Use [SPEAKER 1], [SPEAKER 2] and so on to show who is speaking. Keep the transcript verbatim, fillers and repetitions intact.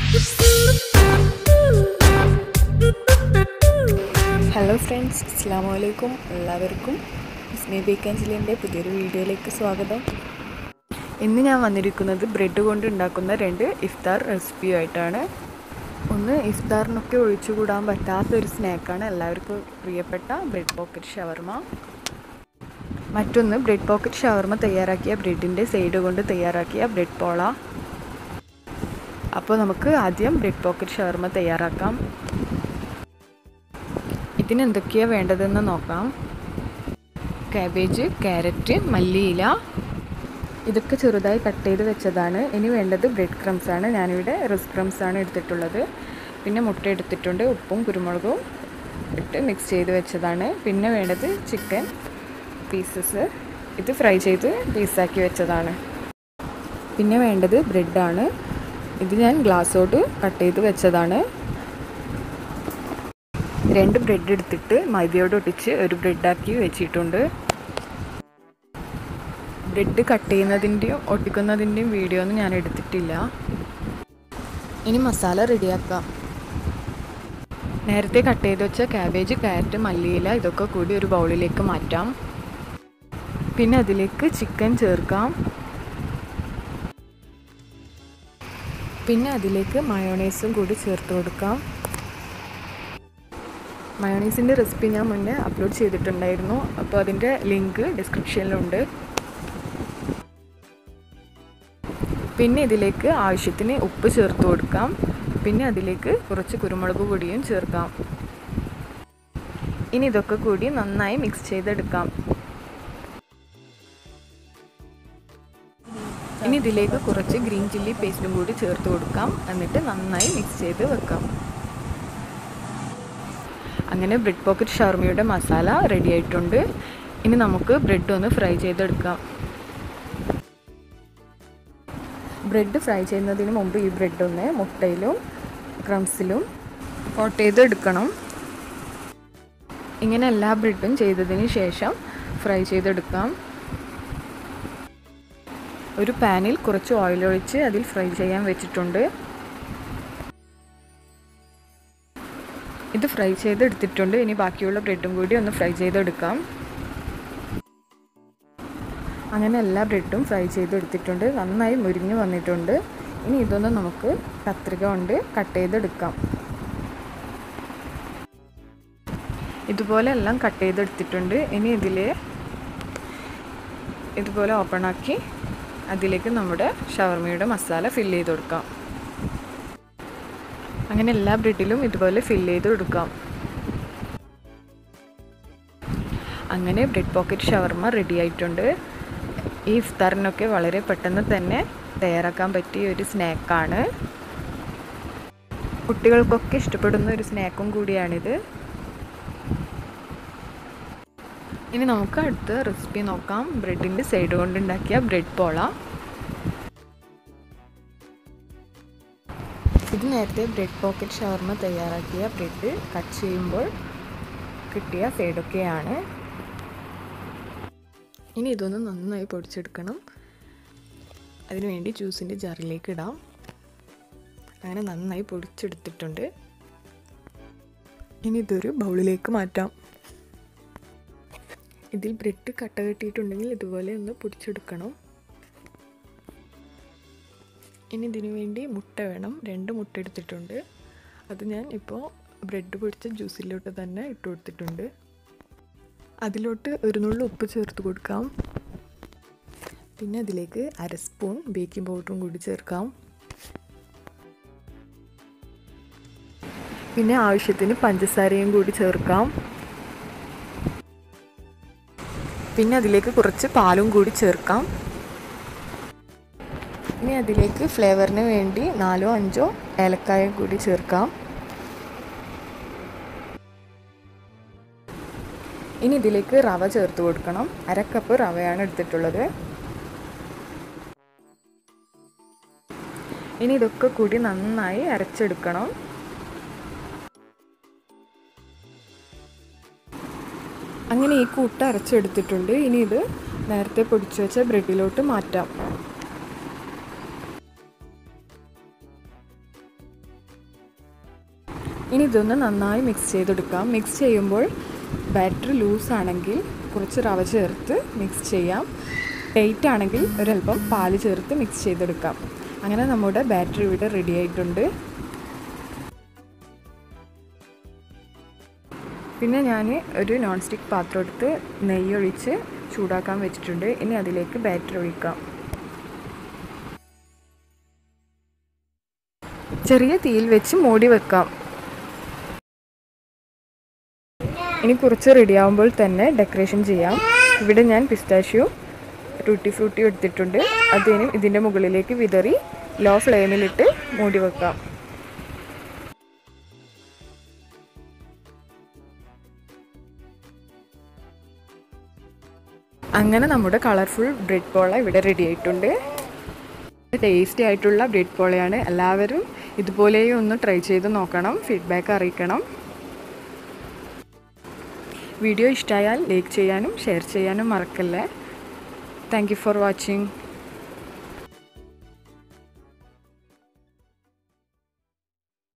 [SPEAKER 1] Hello friends, അസ്സലാമു അലൈക്കും. എല്ലാവർക്കും സ്നേ ബേക്കൻസിലിൻ്റെ പുതിയൊരു വീഡിയോയിലേക്ക് സ്വാഗതം. ഇന്ന് ഞാൻ വന്നിരിക്കുന്നത് ബ്രെഡ് കൊണ്ട് ഉണ്ടാക്കുന്ന രണ്ട് ഇഫ്താർ റെസിപ്പിയുമായിട്ടാണ്. ഒന്ന് ഇഫ്താറിനൊക്കെ ഒഴിച്ചുകൂടാൻ പറ്റാത്തൊരു സ്നാക്കാണ് എല്ലാവർക്കും പ്രിയപ്പെട്ട ബ്രെഡ് പോക്കറ്റ് ഷവർമ. മറ്റൊന്ന് ബ്രെഡ് പോക്കറ്റ് ഷവർമ തയ്യാറാക്കിയ ബ്രെഡിൻ്റെ സൈഡ് കൊണ്ട് തയ്യാറാക്കിയ ബ്രെഡ് പോള. അപ്പോൾ നമുക്ക് ആദ്യം ബ്രെഡ് പോക്കറ്റ് ഷവർമ തയ്യാറാക്കാം. ഇതിന് എന്തൊക്കെയാണ് വേണ്ടതെന്ന് നോക്കാം. കാബേജ്, ക്യാരറ്റ്, മല്ലിയില ഇതൊക്കെ ചെറുതായി കട്ട് ചെയ്ത് വെച്ചതാണ്. ഇനി വേണ്ടത് ബ്രെഡ് ക്രംസ് ആണ്. ഞാനിവിടെ റസ്ക് ക്രംസ് ആണ് എടുത്തിട്ടുള്ളത്. പിന്നെ മുട്ട എടുത്തിട്ടുണ്ട്. ഉപ്പും കുരുമുളകും ഇട്ട് മിക്സ് ചെയ്ത് വെച്ചതാണ്. പിന്നെ വേണ്ടത് ചിക്കൻ പീസസ്, ഇത് ഫ്രൈ ചെയ്ത് പീസാക്കി വെച്ചതാണ്. പിന്നെ വേണ്ടത് ബ്രെഡാണ്. ഇത് ഞാൻ ഗ്ലാസ്സോട് കട്ട് ചെയ്ത് വെച്ചതാണ്. രണ്ട് ബ്രെഡ് എടുത്തിട്ട് മൈദയോട് ഒട്ടിച്ച് ഒരു ബ്രെഡാക്കി വെച്ചിട്ടുണ്ട്. ബ്രെഡ് കട്ട് ചെയ്യുന്നതിൻ്റെയും ഒട്ടിക്കുന്നതിൻ്റെയും വീഡിയോ ഒന്നും ഞാൻ എടുത്തിട്ടില്ല. ഇനി മസാല റെഡിയാക്കാം. നേരത്തെ കട്ട് ചെയ്ത് വെച്ച ക്യാബേജ്, ക്യാരറ്റ്, മല്ലിയില ഇതൊക്കെ കൂടി ഒരു ബൗളിലേക്ക് മാറ്റാം. പിന്നെ അതിലേക്ക് ചിക്കൻ ചേർക്കാം. പിന്നെ അതിലേക്ക് മയോണൈസും കൂടി ചേർത്ത് കൊടുക്കാം. മയോണൈസിൻ്റെ റെസിപ്പി ഞാൻ മുന്നേ അപ്ലോഡ് ചെയ്തിട്ടുണ്ടായിരുന്നു. അപ്പോൾ അതിൻ്റെ ലിങ്ക് ഡിസ്ക്രിപ്ഷനിലുണ്ട്. പിന്നെ ഇതിലേക്ക് ആവശ്യത്തിന് ഉപ്പ് ചേർത്ത് കൊടുക്കാം. പിന്നെ അതിലേക്ക് കുറച്ച് കുരുമുളക് പൊടിയും ചേർക്കാം. ഇനി ഇതൊക്കെ കൂടി നന്നായി മിക്സ് ചെയ്തെടുക്കാം. ഇനി ഇതിലേക്ക് കുറച്ച് ഗ്രീൻ ചില്ലി പേസ്റ്റും കൂടി ചേർത്ത് കൊടുക്കാം. എന്നിട്ട് നന്നായി മിക്സ് ചെയ്ത് വെക്കാം. അങ്ങനെ ബ്രെഡ് പോക്കറ്റ് ഷവർമയുടെ മസാല റെഡി ആയിട്ടുണ്ട്. ഇനി നമുക്ക് ബ്രെഡ് ഒന്ന് ഫ്രൈ ചെയ്തെടുക്കാം. ബ്രെഡ് ഫ്രൈ ചെയ്യുന്നതിന് മുമ്പ് ഈ ബ്രെഡ് ഒന്ന് മുട്ടയിലും ക്രംസിലും കോട്ട് ചെയ്തെടുക്കണം. ഇങ്ങനെ എല്ലാ ബ്രെഡും ചെയ്തതിന് ശേഷം ഫ്രൈ ചെയ്തെടുക്കാം. ഒരു പാനിൽ കുറച്ച് ഓയിൽ ഒഴിച്ച് അതിൽ ഫ്രൈ ചെയ്യാൻ വെച്ചിട്ടുണ്ട്. ഇത് ഫ്രൈ ചെയ്തെടുത്തിട്ടുണ്ട്. ഇനി ബാക്കിയുള്ള ബ്രെഡും കൂടി ഒന്ന് ഫ്രൈ ചെയ്തെടുക്കാം. അങ്ങനെ എല്ലാ ബ്രെഡും ഫ്രൈ ചെയ്തെടുത്തിട്ടുണ്ട്. നന്നായി മുരിഞ്ഞ് വന്നിട്ടുണ്ട്. ഇനി ഇതൊന്ന് നമുക്ക് കത്രിക കൊണ്ട് കട്ട് ചെയ്തെടുക്കാം. ഇതുപോലെ എല്ലാം കട്ട് ചെയ്തെടുത്തിട്ടുണ്ട്. ഇനി ഇതിൽ ഇതുപോലെ ഓപ്പണാക്കി അതിലേക്ക് നമ്മുടെ ഷവർമയുടെ മസാല ഫില്ല് ചെയ്ത് കൊടുക്കാം. അങ്ങനെ എല്ലാ ബ്രെഡിലും ഇതുപോലെ ഫില്ല് ചെയ്ത് കൊടുക്കാം. അങ്ങനെ ബ്രെഡ് പോക്കറ്റ് ഷവർമ റെഡി ആയിട്ടുണ്ട്. ഈ ഇഫ്താറിനൊക്കെ വളരെ പെട്ടെന്ന് തന്നെ തയ്യാറാക്കാൻ പറ്റിയ ഒരു സ്നാക്കാണ്. കുട്ടികൾക്കൊക്കെ ഇഷ്ടപ്പെടുന്ന ഒരു സ്നാക്കും കൂടിയാണിത്. ഇനി നമുക്ക് അടുത്ത റെസിപ്പി നോക്കാം. ബ്രെഡിൻ്റെ സൈഡ് കൊണ്ടുണ്ടാക്കിയ ബ്രെഡ് പോള. ഇത് നേരത്തെ ബ്രെഡ് പോക്കറ്റ് ഷവർമ തയ്യാറാക്കിയ ബ്രെഡ് കട്ട് ചെയ്യുമ്പോൾ കിട്ടിയ സൈഡൊക്കെയാണ്. ഇനി ഇതൊന്ന് നന്നായി പൊടിച്ചെടുക്കണം. അതിനുവേണ്ടി ജ്യൂസിൻ്റെ ജാറിലേക്ക് ഇടാം. അങ്ങനെ നന്നായി പൊടിച്ചെടുത്തിട്ടുണ്ട്. ഇനി ഇതൊരു ബൗളിലേക്ക് മാറ്റാം. ഇതിൽ ബ്രെഡ് കട്ട കെട്ടിയിട്ടുണ്ടെങ്കിൽ ഇതുപോലെ ഒന്ന് പൊടിച്ചെടുക്കണം. ഇനി ഇതിനു വേണ്ടി മുട്ട വേണം. രണ്ട് മുട്ട എടുത്തിട്ടുണ്ട്. അത് ഞാൻ ഇപ്പോൾ ബ്രെഡ് പൊടിച്ച ജ്യൂസിലോട്ട് തന്നെ ഇട്ട് കൊടുത്തിട്ടുണ്ട്. അതിലോട്ട് ഒരു നുള്ളു ഉപ്പ് ചേർത്ത് കൊടുക്കാം. പിന്നെ അതിലേക്ക് അര സ്പൂൺ ബേക്കിംഗ് പൗഡറും കൂടി ചേർക്കാം. പിന്നെ ആവശ്യത്തിന് പഞ്ചസാരയും കൂടി ചേർക്കാം. പിന്നെ അതിലേക്ക് കുറച്ച് പാലും കൂടി ചേർക്കാം. ഇനി അതിലേക്ക് ഫ്ലേവറിന് വേണ്ടി നാലോ അഞ്ചോ ഏലക്കായ കൂടി ചേർക്കാം. ഇനി ഇതിലേക്ക് റവ ചേർത്ത് കൊടുക്കണം. അര കപ്പ് റവയാണ് എടുത്തിട്ടുള്ളത്. ഇനി ഇതൊക്കെ കൂടി നന്നായി അരച്ചെടുക്കണം. അങ്ങനെ ഈ കൂട്ട് അരച്ചെടുത്തിട്ടുണ്ട്. ഇനി ഇത് നേരത്തെ പൊടിച്ചു വെച്ച ബ്രെഡിലോട്ട് മാറ്റാം. ഇനി ഇതൊന്ന് നന്നായി മിക്സ് ചെയ്തെടുക്കാം. മിക്സ് ചെയ്യുമ്പോൾ ബാറ്റർ ലൂസാണെങ്കിൽ കുറച്ച് റവ ചേർത്ത് മിക്സ് ചെയ്യാം. ടൈറ്റ് ആണെങ്കിൽ ഒരല്പം പാല് ചേർത്ത് മിക്സ് ചെയ്തെടുക്കാം. അങ്ങനെ നമ്മുടെ ബാറ്റർ ഇവിടെ റെഡി ആയിട്ടുണ്ട്. പിന്നെ ഞാൻ ഒരു നോൺ സ്റ്റിക്ക് പാത്രം എടുത്ത് നെയ്യൊഴിച്ച് ചൂടാക്കാൻ വെച്ചിട്ടുണ്ട്. ഇനി അതിലേക്ക് ബാറ്റർ ഒഴിക്കാം. ചെറിയ തീയിൽ വെച്ച് മൂടി വെക്കാം. ഇനി കുറച്ച് റെഡിയാവുമ്പോൾ തന്നെ ഡെക്കറേഷൻ ചെയ്യാം. ഇവിടെ ഞാൻ പിസ്താഷ്യോ ടൂട്ടി ഫ്രൂട്ടി എടുത്തിട്ടുണ്ട്. അതിന് ഇതിൻ്റെ മുകളിലേക്ക് വിതറി ലോ ഫ്ലെയിമിലിട്ട് മൂടി വെക്കാം. അങ്ങനെ നമ്മുടെ കളർഫുൾ ബ്രെഡ് പോള ഇവിടെ റെഡി ആയിട്ടുണ്ട്. ടേസ്റ്റി ആയിട്ടുള്ള ബ്രെഡ് പോളയാണ്. എല്ലാവരും ഇതുപോലെയും ഒന്ന് ട്രൈ ചെയ്ത് നോക്കണം. ഫീഡ്ബാക്ക് അറിയിക്കണം. വീഡിയോ ഇഷ്ടമായാൽ ലൈക്ക് ചെയ്യാനും ഷെയർ ചെയ്യാനും മറക്കല്ലേ. Thank you for watching.